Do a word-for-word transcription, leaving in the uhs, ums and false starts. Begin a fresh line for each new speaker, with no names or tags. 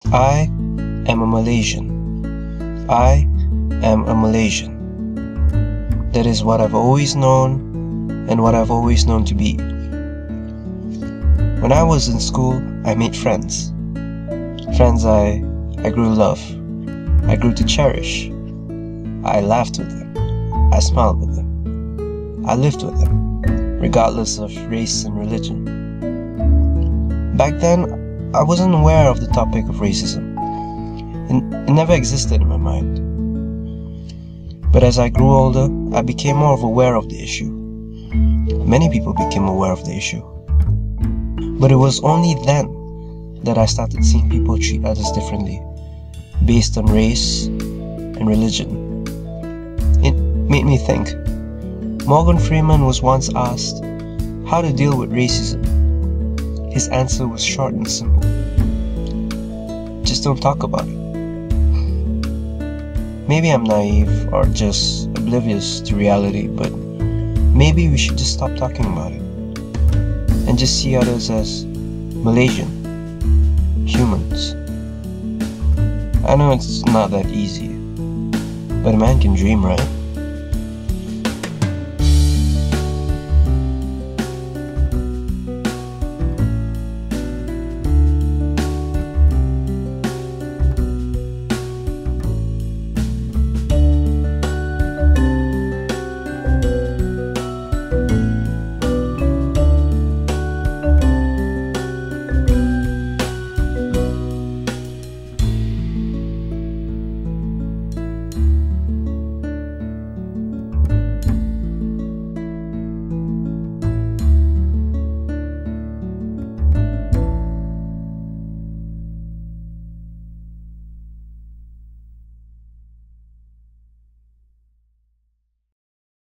I am a Malaysian. I am a Malaysian. That is what I've always known and what I've always known to be. When I was in school, I made friends. Friends I, I grew to love. I grew to cherish. I laughed with them. I smiled with them. I lived with them, regardless of race and religion. Back then, I wasn't aware of the topic of racism. It, it never existed in my mind. But as I grew older, I became more of aware of the issue. Many people became aware of the issue. But it was only then that I started seeing people treat others differently, based on race and religion. It made me think. Morgan Freeman was once asked how to deal with racism. His answer was short and simple. Just don't talk about it. Maybe I'm naive or just oblivious to reality, but maybe we should just stop talking about it and just see others as Malaysian humans. I know it's not that easy, but a man can dream, right?